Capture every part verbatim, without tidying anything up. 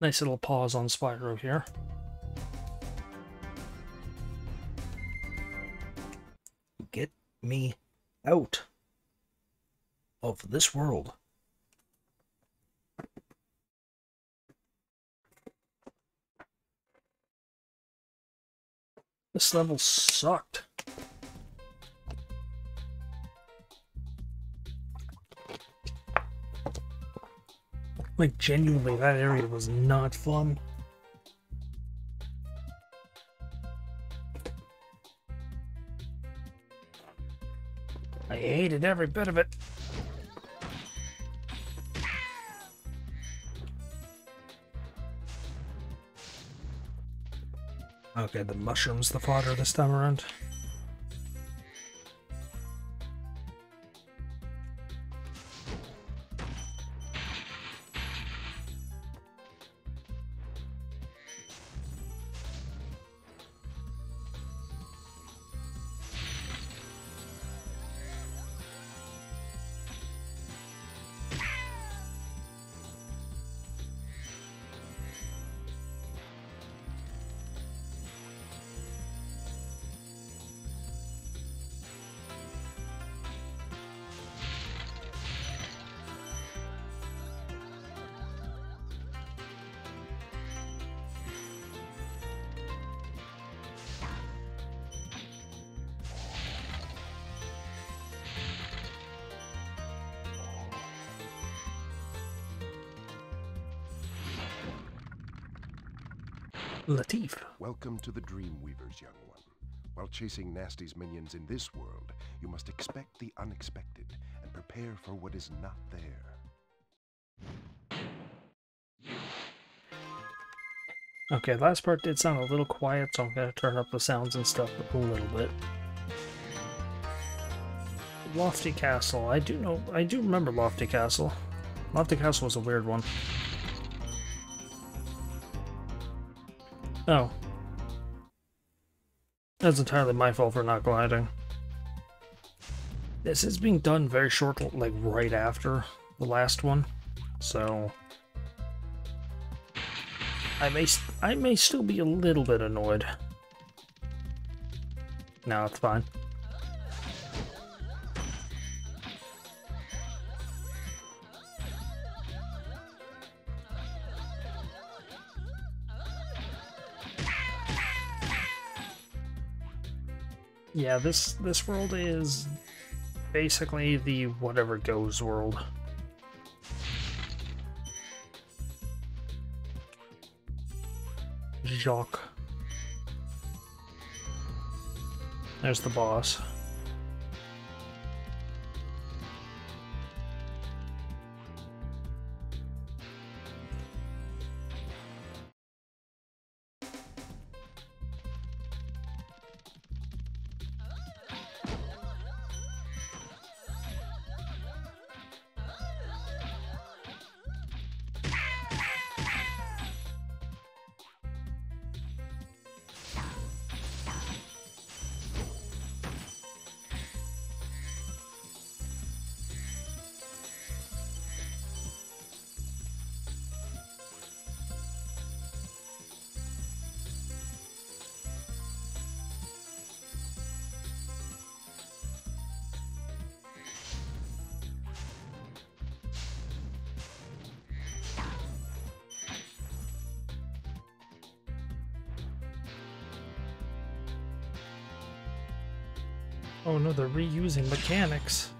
Nice little pause on Spyro here. Get me out of this world. This level sucked. Like, genuinely, that area was not fun. I hated every bit of it. Okay, the mushroom's the fodder this time around. Latif. Welcome to the Dreamweavers, young one. While chasing Nasty's minions in this world, you must expect the unexpected and prepare for what is not there. Okay, last part did sound a little quiet, so I'm gonna turn up the sounds and stuff a little bit. Lofty Castle. I do know, I do remember Lofty Castle. Lofty Castle was a weird one. Oh. That's entirely my fault for not gliding. This is being done very short, like right after the last one, so I may I may still be a little bit annoyed. No, it's fine. Yeah, this this world is basically the whatever goes world. Jacques. There's the boss. Oh no, they're reusing mechanics.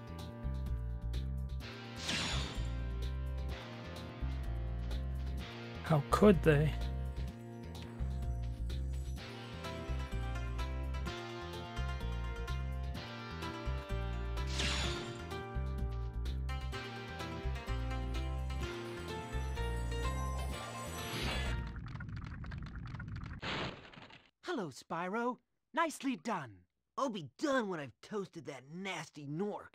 How could they? Hello, Spyro. Nicely done. I'll be done when I've toasted that nasty Nork.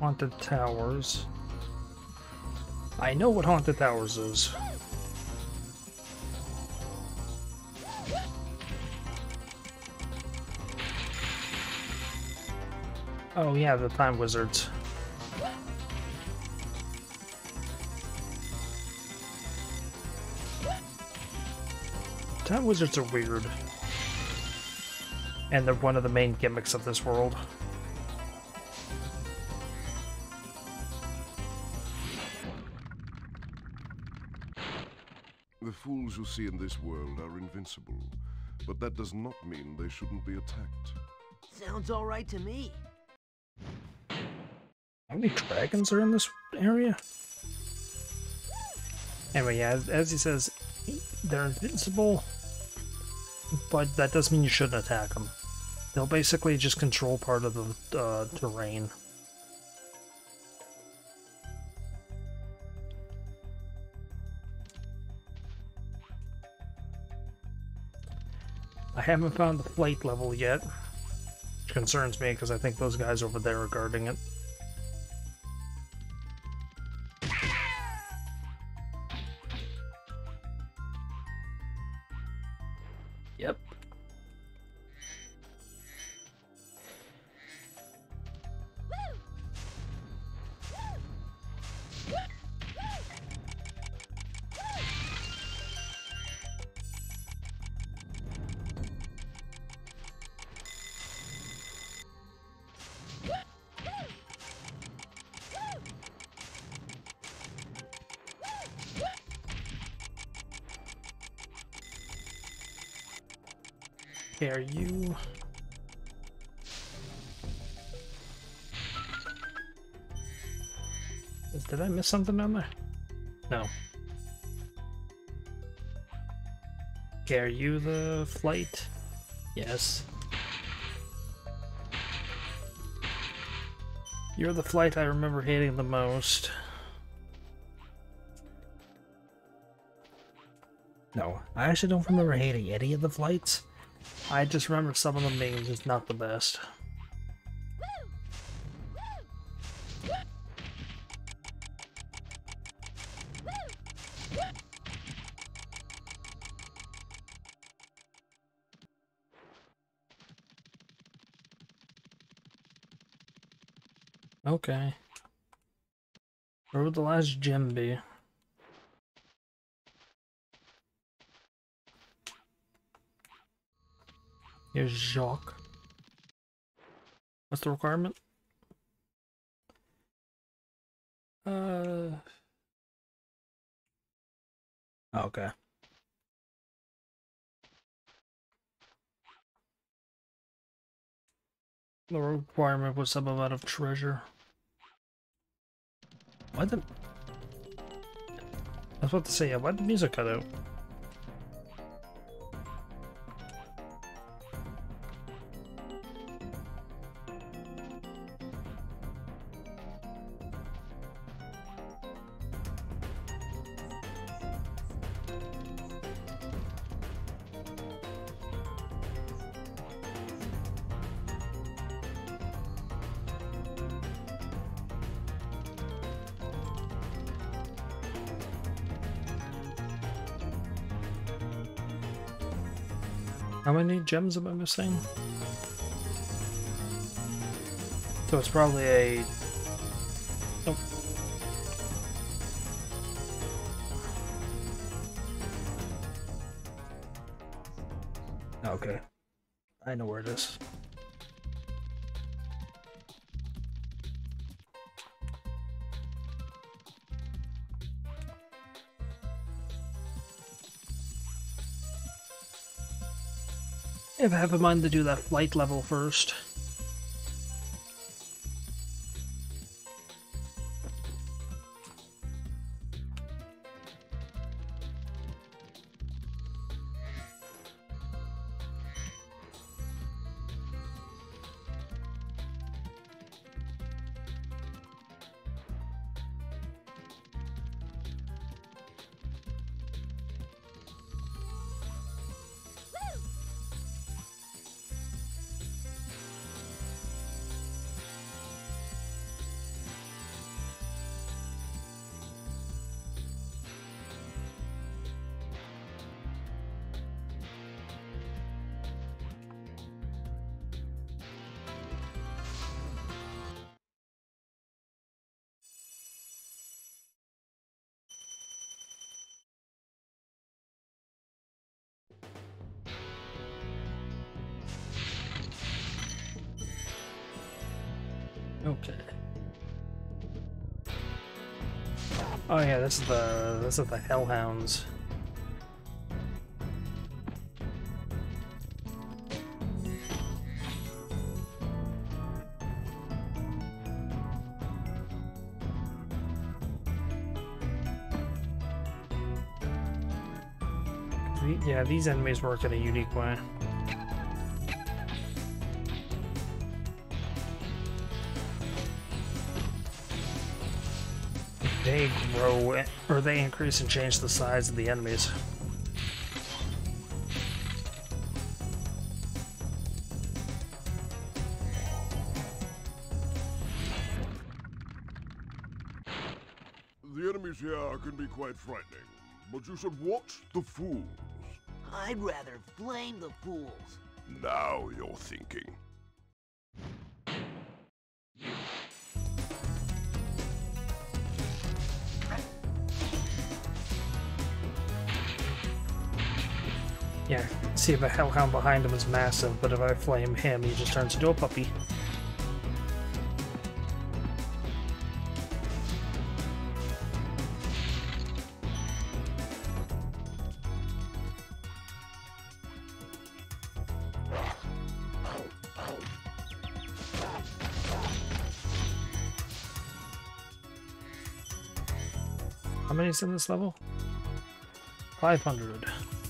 Haunted Towers. I know what Haunted Towers is. Oh yeah, the Time Wizards. Time Wizards are weird. And they're one of the main gimmicks of this world. The fools you see in this world are invincible, but that does not mean they shouldn't be attacked. Sounds all right to me. How many dragons are in this area? Anyway, yeah, as, as he says, they're invincible, but that doesn't mean you shouldn't attack them. They'll basically just control part of the uh, terrain. I haven't found the flight level yet, which concerns me because I think those guys over there are guarding it. Yep. Okay, are you... Did I miss something down there? No. Okay, are you the flight? Yes. You're the flight I remember hating the most. No, I actually don't remember hating any of the flights. I just remember some of them being just not the best. Okay. Where would the last gem be? Here's Jacques. What's the requirement? Uh. Okay. The requirement was some amount of treasure. Why the... I was about to say, yeah, why'd the music cut out? How many gems am I missing? So it's probably a... Oh. Okay. I know where it is. If I have in mind to do that flight level first. Okay. Oh yeah, this is the this is the Hellhounds. Yeah, these enemies work in a unique way. They grow, or they increase and change the size of the enemies. The enemies here can be quite frightening, but you should watch the fools. I'd rather flame the fools. Now you're thinking. Yeah, see if the Hellhound behind him is massive, but if I flame him, he just turns into a puppy. How many is in this level? five hundred.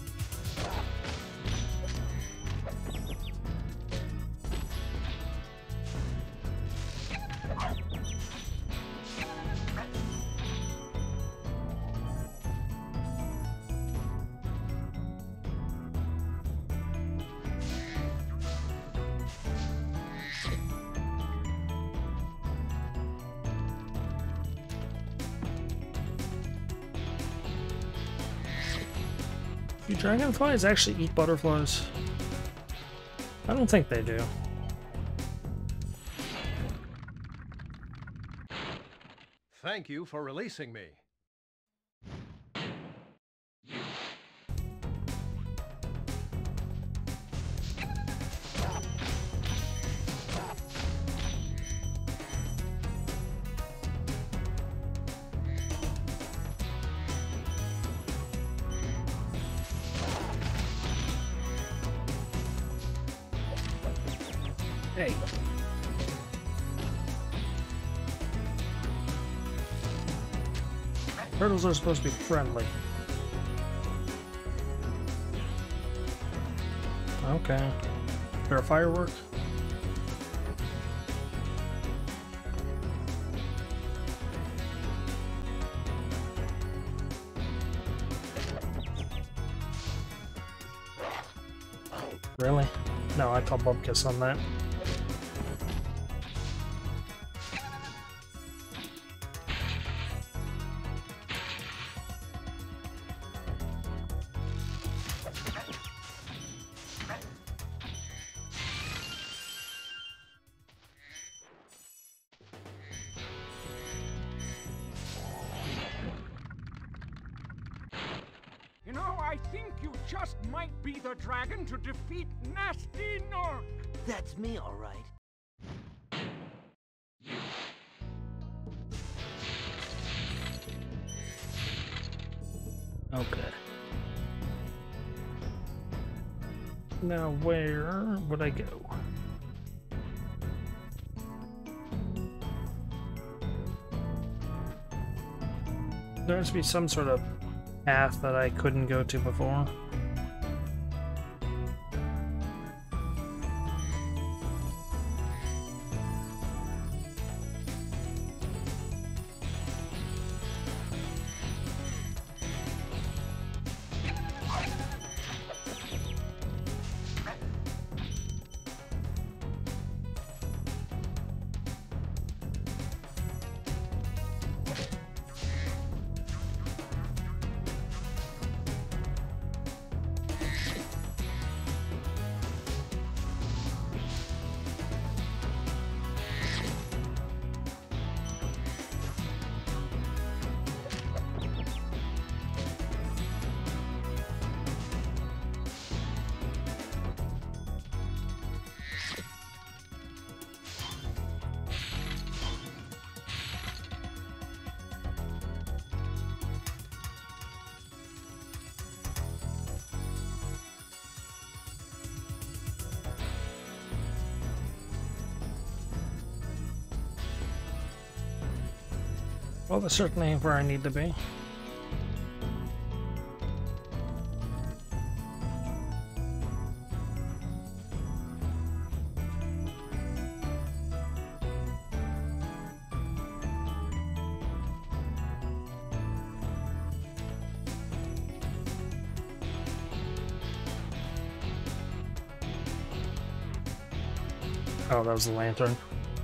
Do dragonflies actually eat butterflies? I don't think they do. Thank you for releasing me. Hey. Turtles are supposed to be friendly. Okay. Is there a firework? Really? No, I call Bubkiss on that. You know, I think you just might be the dragon to defeat Nasty Nork. That's me, all right. Okay. Now where would I go? There has to be some sort of path that I couldn't go to before. Well, that's certainly where I need to be. Oh, that was the lantern.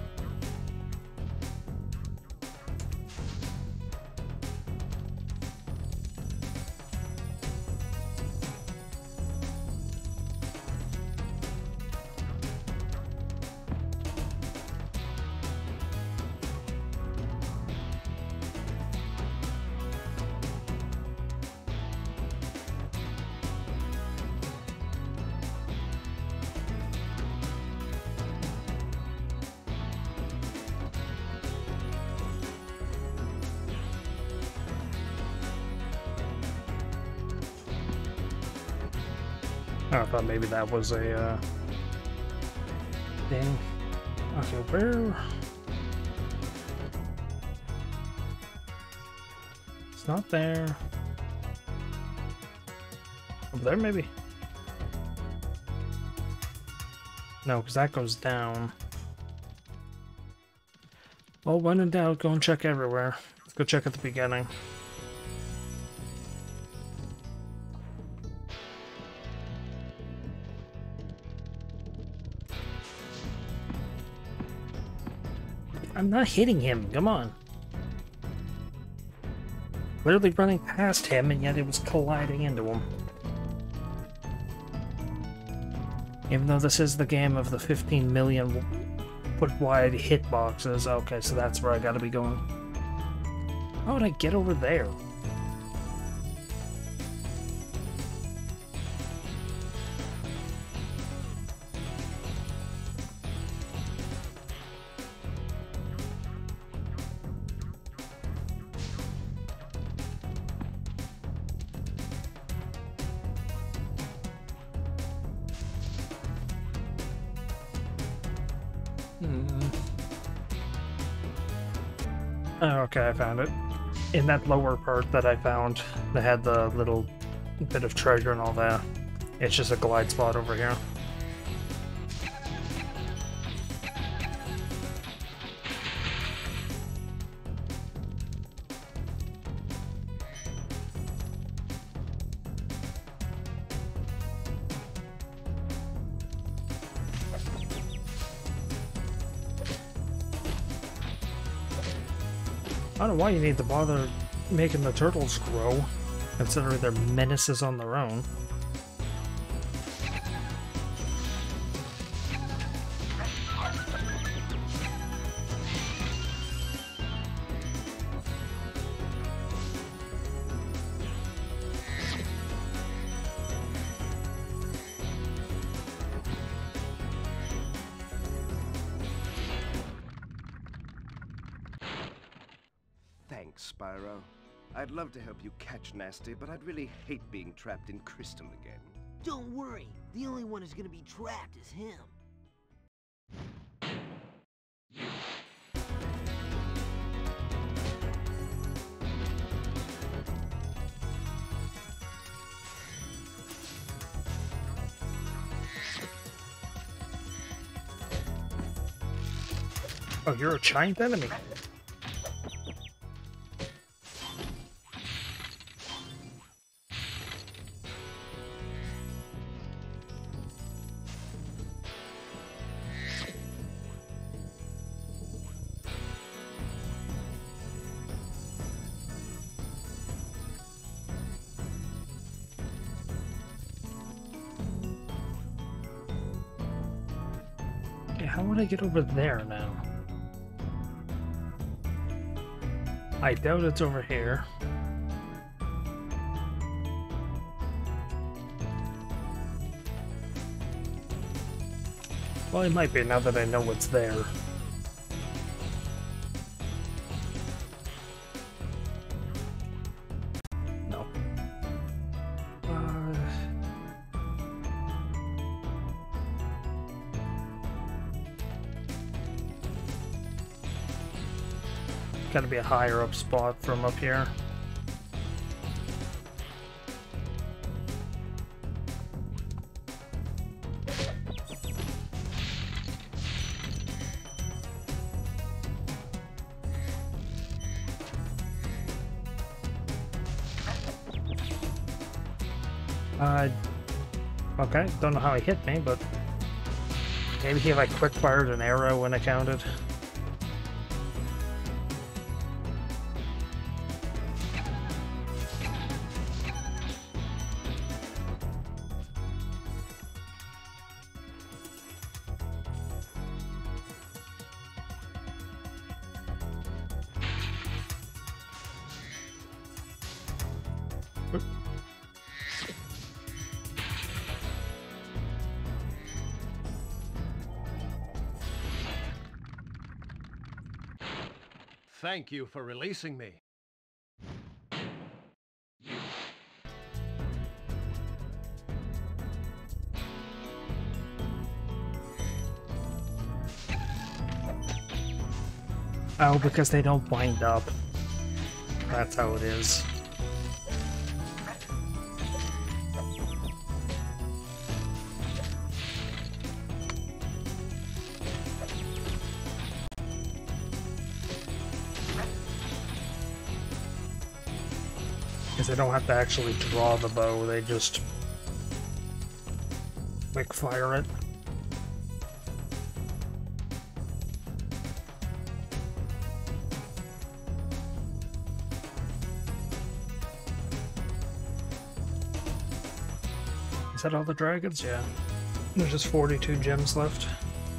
I thought maybe that was a uh, thing. Okay, where? It's not there. Over there, maybe? No, because that goes down. Well, when in doubt, go and check everywhere. Let's go check at the beginning. I'm not hitting him, come on. Literally running past him, and yet it was colliding into him. Even though this is the game of the fifteen million foot wide hitboxes. Okay, so that's where I gotta be going. How would I get over there? Oh, okay, I found it. In that lower part that I found, that had the little bit of treasure and all that. It's just a glide spot over here. I don't know why you need to bother making the turtles grow, considering they're menaces on their own. Thanks, Spyro. I'd love to help you catch Nasty, but I'd really hate being trapped in Crystal again. Don't worry, the only one who's gonna be trapped is him. Oh, you're a giant enemy. How would I get over there now? I doubt it's over here. Well, it might be now that I know what's there. No. Uh... gotta be a higher up spot from up here. Uh, okay, don't know how he hit me, but maybe he like quick fired an arrow when it counted. Thank you for releasing me. Oh, because they don't wind up. That's how it is. Because they don't have to actually draw the bow, they just quick fire it. Is that all the dragons? Yeah. There's just forty-two gems left.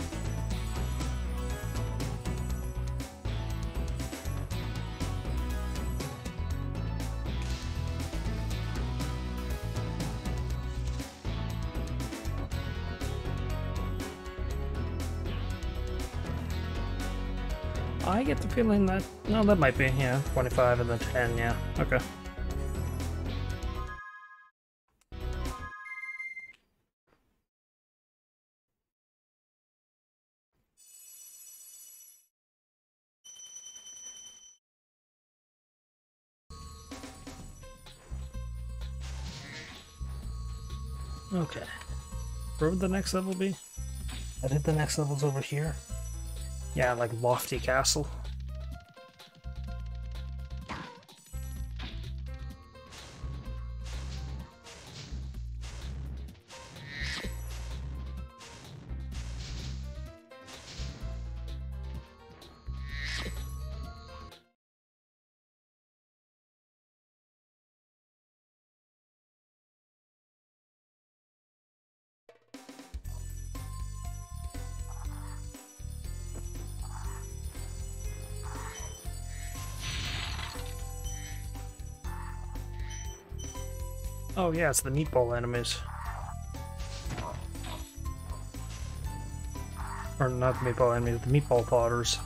I get the feeling that... No, that might be, yeah. twenty-five and then ten, yeah. Okay. Okay. Where would the next level be? I think the next level's over here. Yeah, like Lofty Castle. Oh yeah, it's the meatball enemies. Or not the meatball enemies, the meatball potters.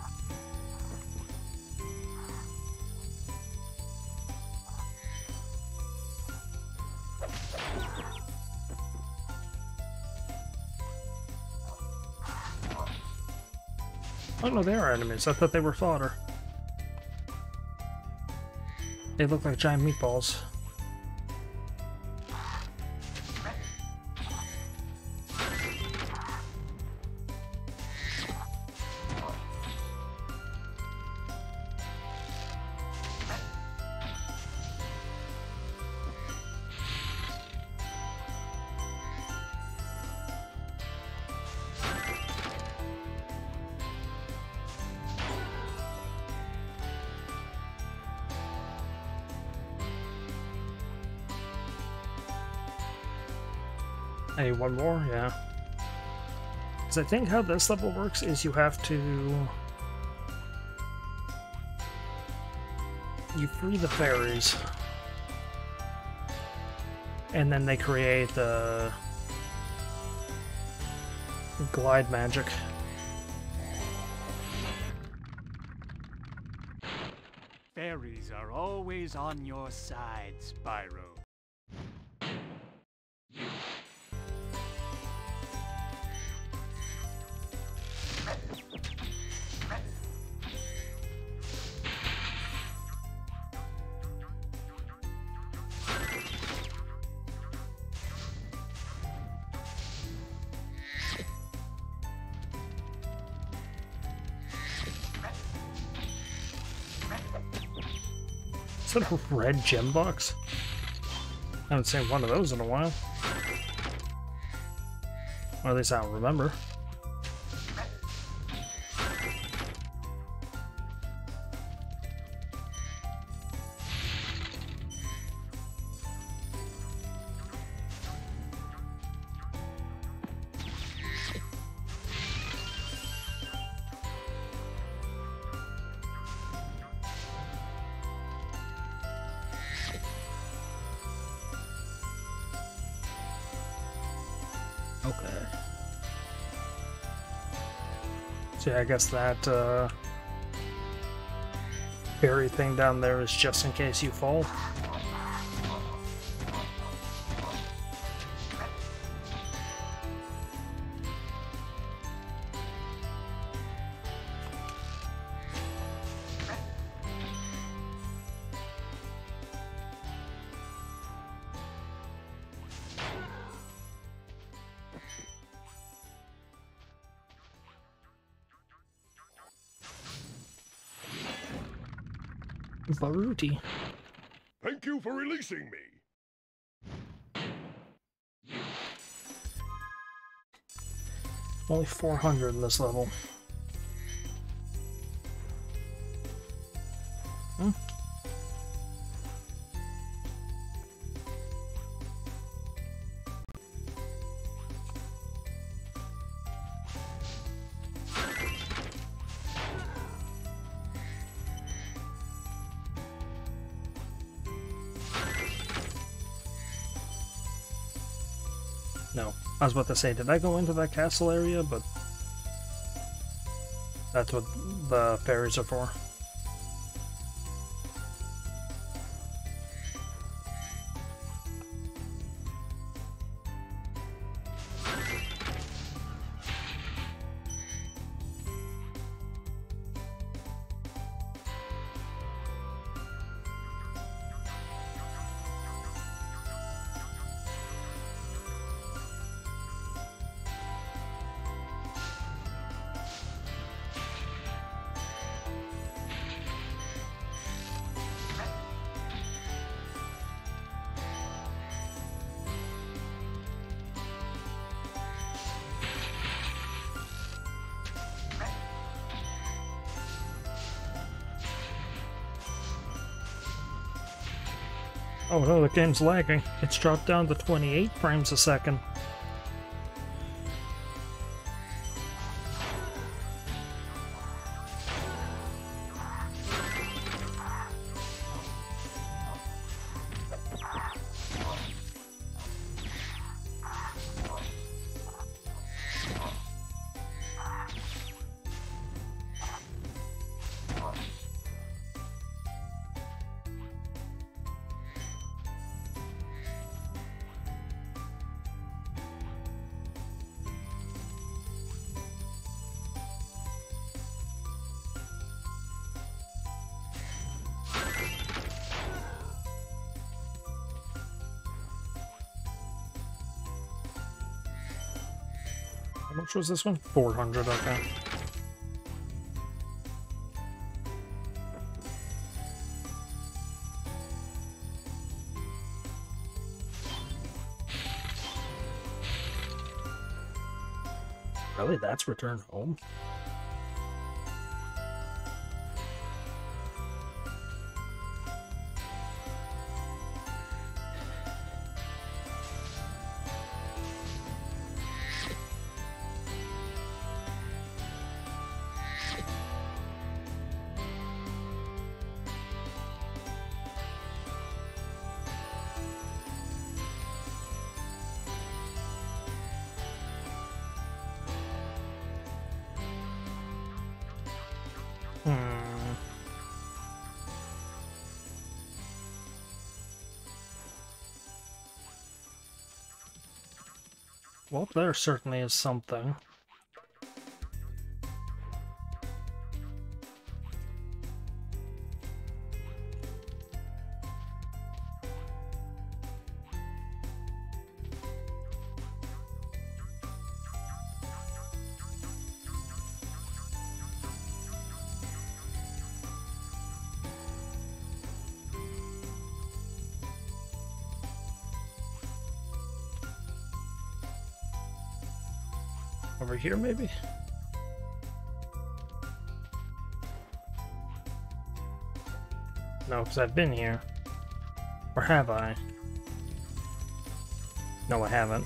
Oh no, they are enemies. I thought they were fodder. They look like giant meatballs. Hey, one more? Yeah. Because I think how this level works is you have to... You free the fairies. And then they create the... glide magic. Fairies are always on your side, Spyro. Is that a red gem box? I haven't seen one of those in a while. Or at least I don't remember. Okay. So yeah, I guess that uh, berry thing down there is just in case you fall. Baruti. Thank you for releasing me. Only four hundred in this level. Hmm. No. I was about to say, did I go into that castle area? But that's what the fairies are for. Oh no, the game's lagging. It's dropped down to twenty-eight frames a second. How much was this one? four hundred, okay. Really? That's Return Home? Hmm. Well, there certainly is something. Over here, maybe? No, because I've been here. Or have I? No, I haven't.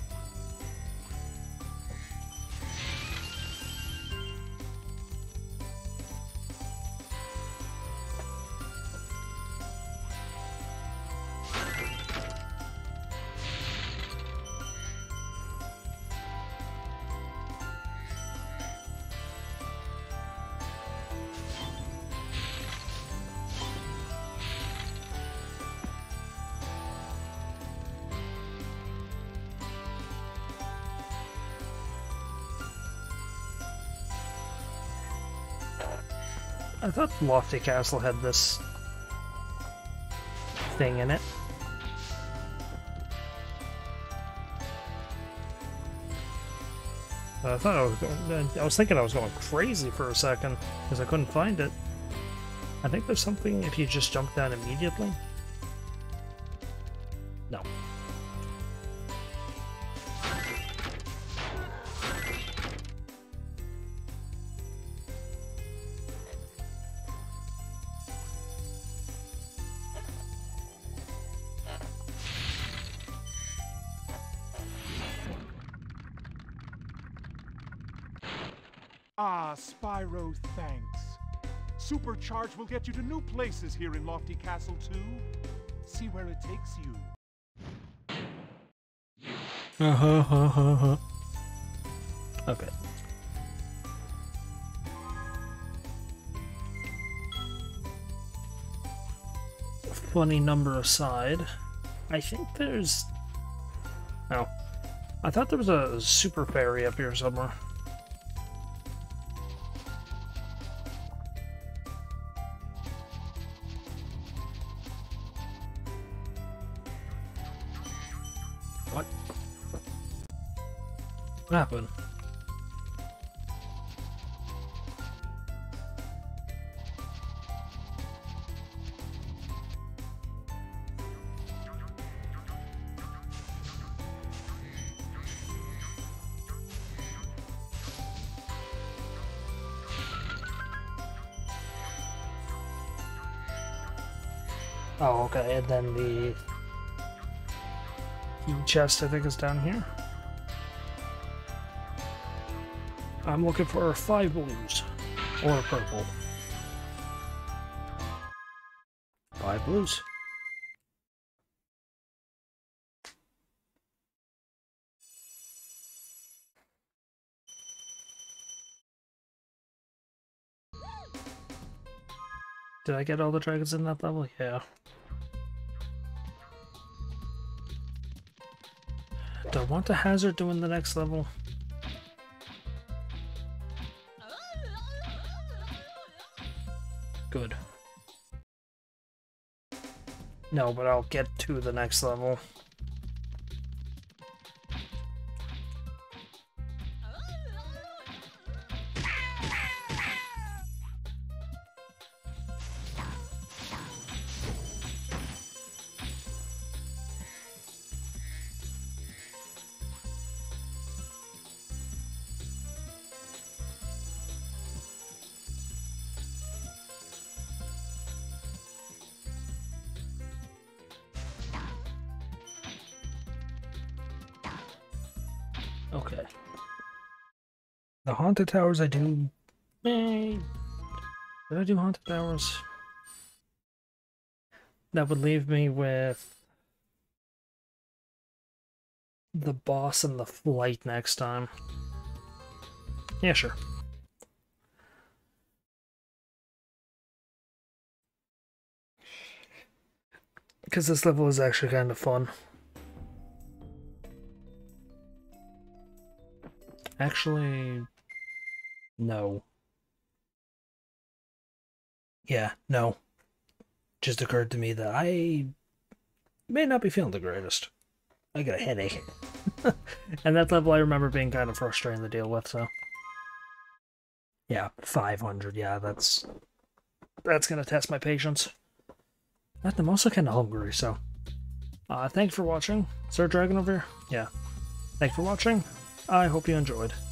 I thought Lofty Castle had this thing in it. I thought I was going, I was thinking I was going crazy for a second because I couldn't find it. I think there's something if you just jump down immediately. No. Ah, Spyro, thanks. Supercharge will get you to new places here in Lofty Castle, too. See where it takes you. Uh-huh, uh-huh, uh-huh. Okay. Funny number aside, I think there's... Oh. I thought there was a super fairy up here somewhere. What? What happened? Oh, okay, and then the key chest, I think, is down here. I'm looking for five blues. Or a purple. Five blues. Did I get all the dragons in that level? Yeah. Do I want to hazard doing the next level? Good. No, but I'll get to the next level. Okay. The Haunted Towers I do... Eh, did I do Haunted Towers? That would leave me with... the boss and the flight next time. Yeah, sure. Because this level is actually kind of fun. Actually, no. Yeah, no. Just occurred to me that I may not be feeling the greatest. I got a headache. And that level I remember being kind of frustrating to deal with, so... Yeah, five hundred, yeah, that's... That's gonna test my patience. But I'm also kind of hungry, so... Uh, thanks for watching. Is there a dragon over here? Yeah. Thanks for watching. I hope you enjoyed.